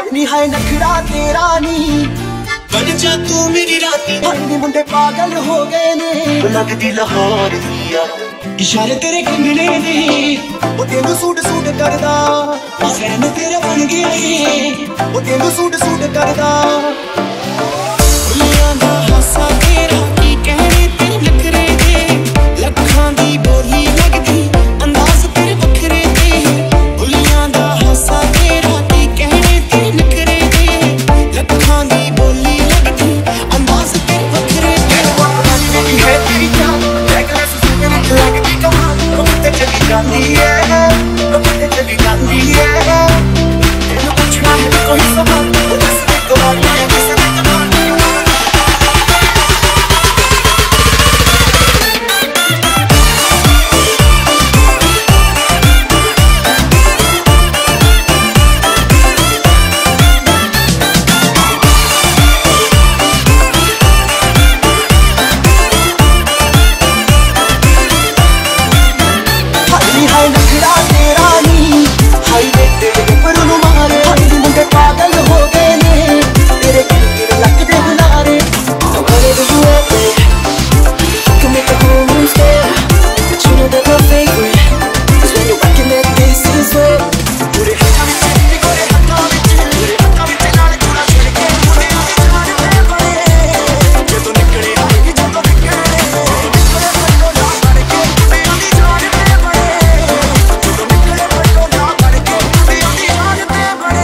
नी हाय नखरा तेरा नी बन जा तू मेरी राती। नी मुंडे पागल हो गए ने लगदी लाहौर दिया इशारे तेरे कंगने ने वो तेनू सूट सूट करदा फैन तेरा बन गया वो तेनू सूट सूट करदा। फुलियां दा हासा तेरा की कहने तेरे नखरे दे लखां दी बोली लगदी अंदाज तेरे वखरे दे। फुलियां दा हासा तेरा की कहने तेरे नखरे दे लखां दी बोली लगदी अंदाज तेरे वखरे दे। मेरी है तेरी जान नेकलेस सुनने लगदी कमाल रोते चली जाती है रोते चली जाती है। तेनू पूछना है कोई सवाल दस दे कमाल मैं किसे दे कमाल। पागल हो गए ने तेरे गिर लगदे बुलारे। Wherever you at, babe, you can make a home stay. But you know that my favorite is when you're rocking that this is way. पूरे हाथों में तेरे गोरे हाथों में नाल चूड़ा छड़ के मुंडे आते जान पे बड़े जे तू निकले आएगी जो तो निकले निकले पड़ो ना बढ़ के मुंडे आते जान पे बड़े जो तो निकले पड़ो ना बढ़ के मुंडे आते जान पे बड़े।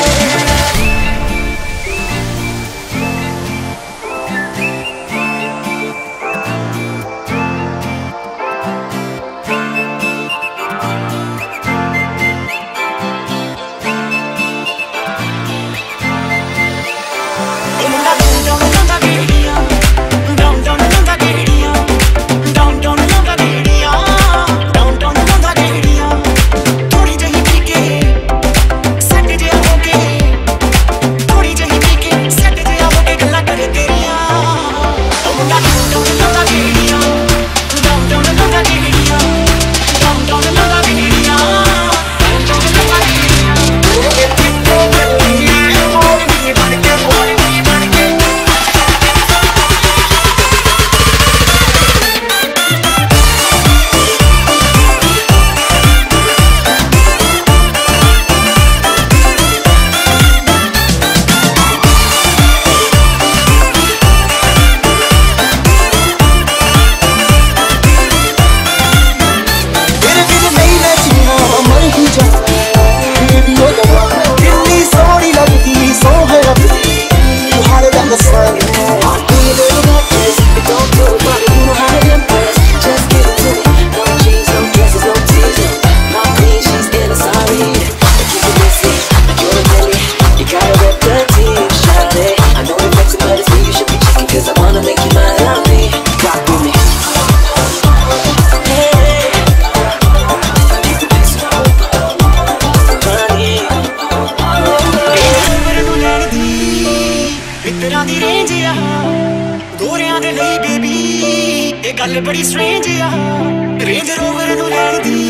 गल बड़ी स्ट्रेंज आ रेंज रोवर नू लैण दी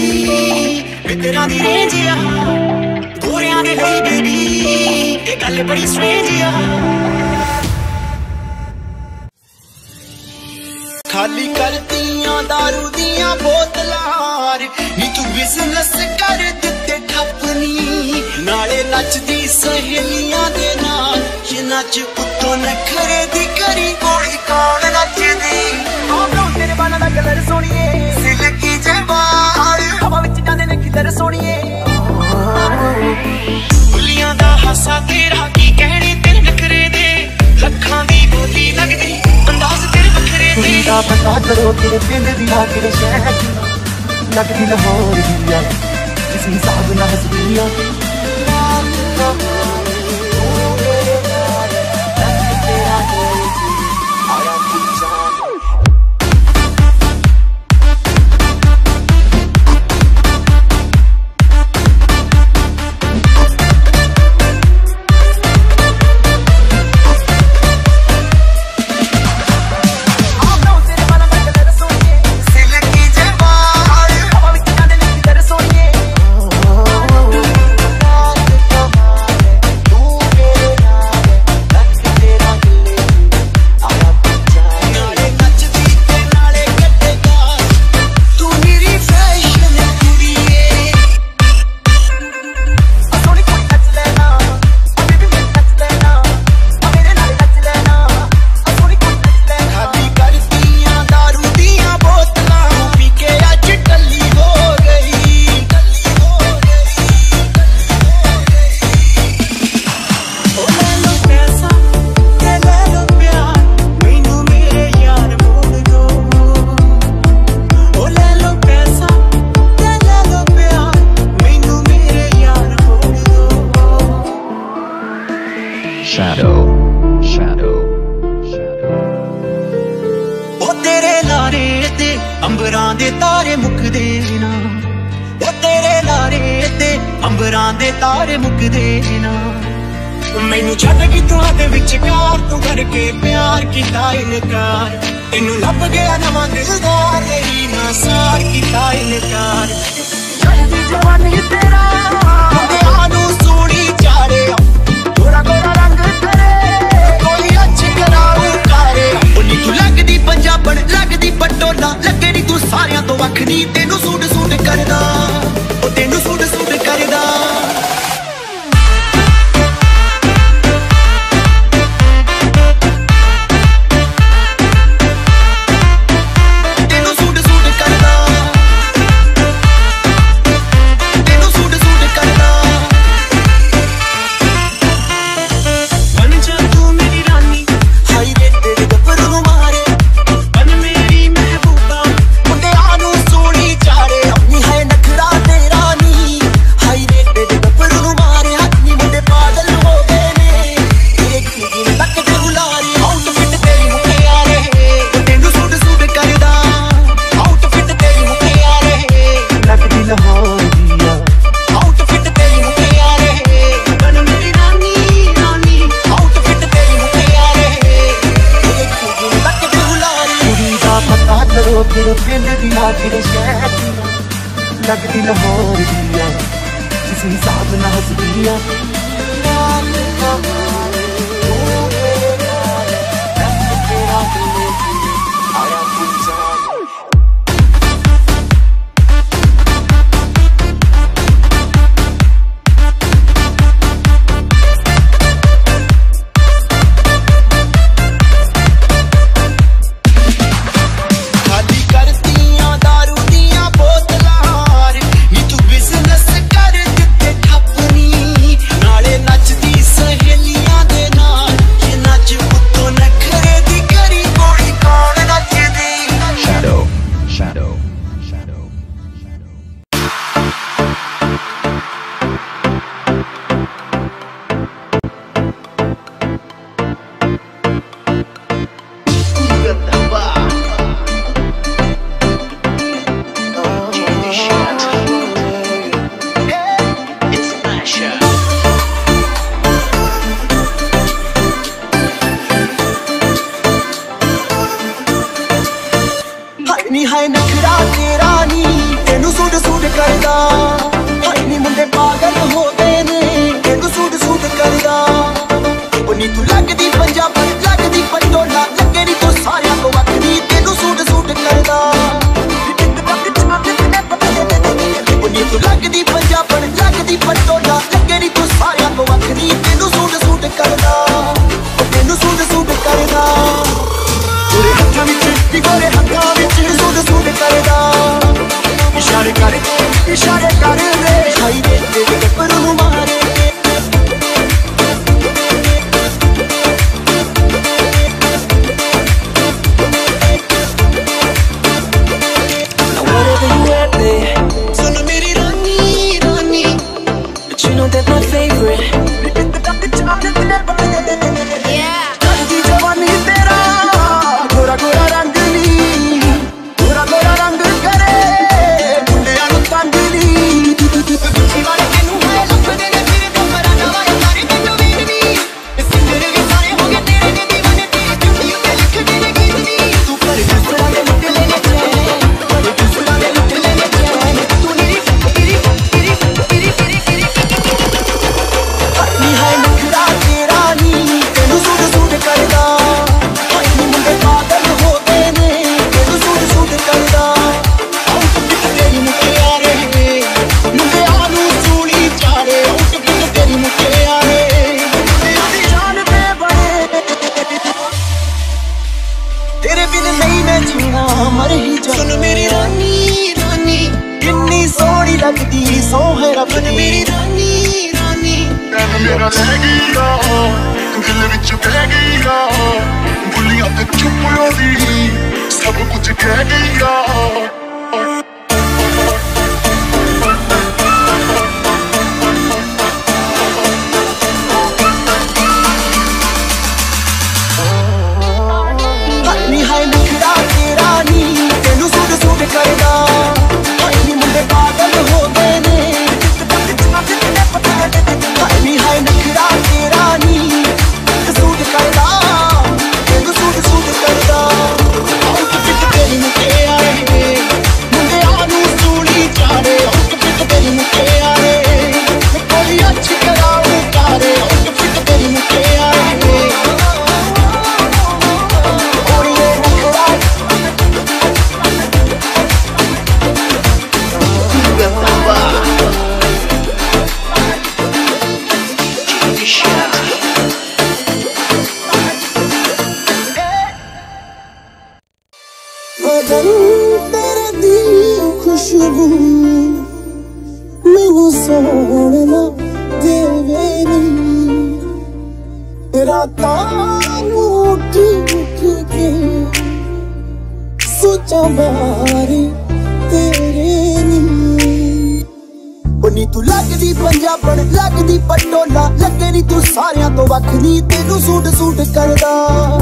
मित्तरां दी रेंज आ गोरियां दे लई बेबी ये गल बड़ी स्ट्रेंज आ। खाली करतियां दारू दियां बोतलां नी तू बिजनेस कर दित्ते ठप्पनी नाले नचदी सहेलियां दे नाल जिन्हां च उत्तों नखरे दी करी गोली कौन नचदी। तेरे बालां दा कलर सोहणीए सिल्की जे वाल हवा विच जांदे ने किधर सोहणीए। फुलियां दा हासा तेरा की कहने तेरे नखरे दे लखां दी बोली लगदी अंदाज तेरे वखरे दे। पता करो तेरे पिंड दी आखिर शहर लगदी लाहौर दिया जिस हिसाब नाल हसदिया। Shadow. ਉਹ ਤੇਰੇ ਲਾਰੇ ਤੇ ਅੰਬਰਾਂ ਦੇ ਤਾਰੇ ਮੁੱਕਦੇ ਨਾ, ਉਹ ਤੇਰੇ ਲਾਰੇ ਤੇ ਅੰਬਰਾਂ ਦੇ ਤਾਰੇ ਮੁੱਕਦੇ ਨਾ। ਮੈਨੂੰ ਛੱਡ ਗਈ ਤੁਹਾਡੇ ਵਿਚਕਾਰ, ਤੂੰ ਕਰਕੇ ਪਿਆਰ ਕੀਤਾ ਇਨਕਾਰ। ਤੈਨੂੰ ਲੱਭ ਗਿਆ ਨਵਾਂ ਦਿਲਦਾਰ, ਨਹੀਂ ਨਾ ਸਾਰ ਕੀਤਾ ਇਨਕਾਰ। ਚੜ੍ਹਦੀ ਜਵਾਨੀ ਤੇਰਾ ਮੁੰਡਿਆਂ ਨੂੰ ਸੂਲੀ ਚਾੜਿਆ, ਗੋਰਾ ਗੋਰਾ ਰੰਗ ਤੇਰੇ ਕੋਈ ਅੱਛ ਕਰਾਉ ਕਾਰੇ। ਉਹ ਨੀ ਤੂੰ ਲੱਗਦੀ ਪੰਜਾਬਣ, ਲੱਗਦੀ ਪਟੋਲਾ, ਲੱਗੇ ਨੀ ਤੂੰ ਸਾਰਿਆਂ ਤੋਂ ਵੱਖ ਨੀ। ਤੈਨੂੰ ਸੂਟ ਸੂਟ ਕਰਦਾ, ਉਹ ਤੈਨੂੰ ਸੂਟ ਸੂਟ ਕਰਦਾ। लगती लाहौर दिया जिस हिसाब ना हंस दिया। ਨੀ ਹਾਏ ਨਖਰਾ ਤੇਰਾ ਨੀ, ਤੈਨੂੰ ਸੂਟ ਸੂਟ ਕਰਦਾ। ਹਾਏ ਨੀ ਮੁੰਡੇ ਪਾਗਲ ਹੋ ਗਏ ਨੇ, ਤੈਨੂੰ ਸੂਟ ਸੂਟ ਕਰਦਾ। ਉਹ ਨੀ ਤੂੰ ਲੱਗਦੀ ਪੰਜਾਬਣ, ਲੱਗਦੀ ਪਟੋਲਾ, ਲੱਗੇ ਨੀ ਤੂੰ ਸਾਰਿਆਂ ਤੋਂ ਵੱਖ ਨੀ। ਤੈਨੂੰ ਸੂਟ ਸੂਟ ਕਰਦਾ। ਉਹ ਨੀ ਤੂੰ ਲੱਗਦੀ ਪੰਜਾਬਣ, ਲੱਗਦੀ ਪਟੋਲਾ, ਲੱਗੇ ਨੀ ਤੂੰ ਸਾਰਿਆਂ ਤੋਂ ਵੱਖ ਨੀ। ਤੈਨੂੰ ਸੂਟ ਸੂਟ ਕਰਦਾ, ਉਹ ਤੈਨੂੰ ਸੂਟ ਸੂਟ ਕਰਦਾ। ਗੋਰੇ ਹੱਥਾਂ ਵਿੱਚ ਨੀ ਗੋਰੇ ਹੱਥਾਂ ਵਿੱਚ ਸੂਟ ਸੂਟ ਕਰਦਾ। ਇਸ਼ਾਰੇ ਕਰ ਦੇ ਹਾਈ ਦੇ ਤੇਰੇ ਗੱਭਰੂ ਨੂੰ ਮਾਰੇ। Whatever you at, babe, ਸੁਣ ਮੇਰੀ ਰਾਨੀ ਰਾਨੀ, but you know that my favorite. ਚੜ੍ਹਦੀ ਜਵਾਨੀ ਤੇਰਾ ਗੋਰਾ ਗੋਰਾ ਰੰਗ ਨੀ, ਗੋਰਾ ਗੋਰਾ ਰੰਗ ਕਰੇ ਮੁੰਡਿਆਂ ਨੂੰ ਤੰਗ ਨੀ। ਦੂਜੀ ਵਾਲੇ ਤੈਨੂੰ ਹਾਏ ਲੱਭਦੇ ਨੇ ਫਿਰ ਕਮਰਾ ਨਵਾਂ ਸਾਰੇ ਤੈਨੂੰ ਵੇਖ ਨੀ। ਸਿੰਗਰ ਵੀ ਸਾਰੇ ਹੋ ਗਏ ਤੇਰੇ ਨੇ دیਵਾਨੇ, ਤੇਰੀ ਚੁੰਨੀ ਉੱਤੇ ਲਿਖਦੇ ਨੇ ਗੀਤ ਨੀ। ਤੂੰ ਪਰ ਦੂਸਰਾਂ ਦੇ ਲੁੱਟ ਲੈਣੇ ਚੈਨ, ਪਰ ਦੂਸਰਾਂ ਦੇ ਲੁੱਟ ਲੈਣੇ ਚੈਨ। ਤੂੰ ਨੀ ਨੀ ਹਾਏ ਨਖਰਾ ਤੇਰਾ ਨੀ, ਤੈਨੂੰ ਸੂਟ ਸੂਟ ਕਰਦਾ। ਹਾਏ ਨੀ ਮੁੰਡੇ ਪਾਗਲ ਹੋ ਗਏ ਨੇ, ਤੈਨੂੰ ਸੂਟ ਸੂਟ ਕਰਦਾ। ਆਊਟ ਫਿੱਟ ਤੇਰੀ ਮੁਟਿਆਰੇ, ਮੁੰਡਿਆਂ ਨੂੰ ਸੂਲੀ ਚਾੜੇ। ਆਊਟ ਫਿੱਟ ਤੇਰੀ ਮੁਟਿਆਰੇ, ਮੁੰਡਿਆਂ ਦੀ ਜਾਨ ਤੇ ਬੜੇ। ਤੇਰੇ ਬਿਨ ਨਹੀਂ ਮੈਂ ਜੀਣਾ, ਮਰ ਹੀ ਜਾ। ਸੁਣ ਮੇਰੀ ਰਾਨੀ ਰਾਨੀ, ਕਿੰਨੀ ਸੋਹਣੀ ਲੱਗਦੀ ਸੌਂ ਹੈ ਰੱਬ ਦੀ। ਮੇਰੀ ਰਾਨੀ ਰਾਨੀ ਮੇਰਾ ਲੈ ਗਈਆ, ਦਿਲ ਵਿੱਚ ਬਹਿ ਗਈਆ, ਬੁੱਲੀਆਂ ਤੇ ਚੁੱਪ ਉਹਦੀ ਸਭ ਕੁਝ ਕਹਿ ਗਈਆ। तेरे दी खुशबू मैनू सोना देवे नी रातां नू उठ के सोचा बारे तेरे नी तू लगदी पंजाबण लगदी पटोला लगे नी तू सारियां तो वख नी तेनू सूट सूट करदा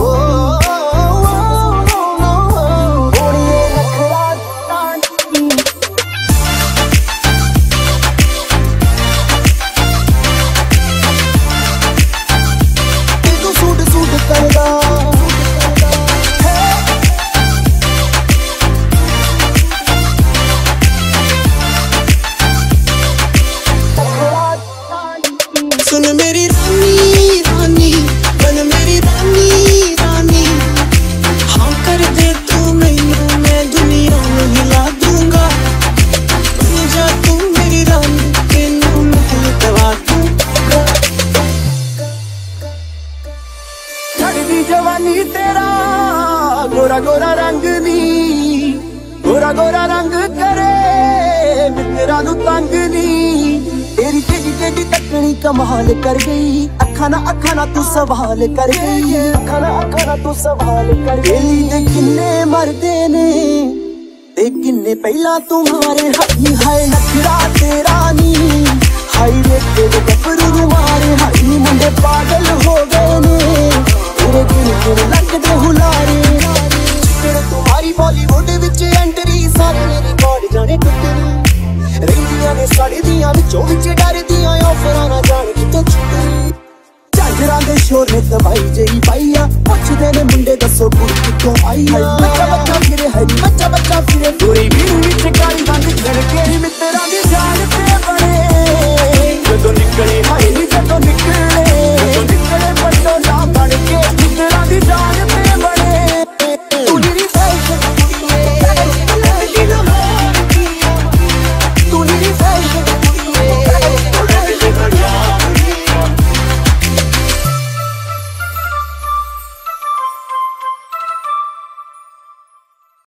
सुन मेरी रानी रानी बन मेरी रानी रानी हाँ कर दे तू मैनू मैं दुनिया में हिला दूंगा बन जा तू मेरी रानी तेनू महल दवा दूंगा चढ़दी जवानी तेरा गोरा गोरा रंग नी गोरा गोरा रंग करे मित्रा नू तंग नी तेरी टेढ़ी टेढ़ी तकनी कमाल कर गई अखा ना तू सवाल कर गई अखा ना तू सवाल कर गई ते किन्ने मरदे ने ते किन्ने पहला तुम्हारे हाई हाय नखरा तेरा नी हाई रे तेरे गफरू मारे हाई मुंडे पागल हो गए ने तेरे दिल लगदे हुलारे तेरे तुम्हारी बॉलीवुड विच एंट्री सारे मेरे रिकॉर्ड जाने टुटे रहिंदियां ने सड़दियां विचों विच डरदियां ऑफरां ना जाने कितों छुट्टी झांजरां दे शोर ने दवाई जई पाईया पुछदे ने मुंडे दसो कुड़ी कितों आई बच्चा बच्चा फिरे हरी बच्चा बच्चा फिरे पूरी भीड़ विच काली रंग झड़के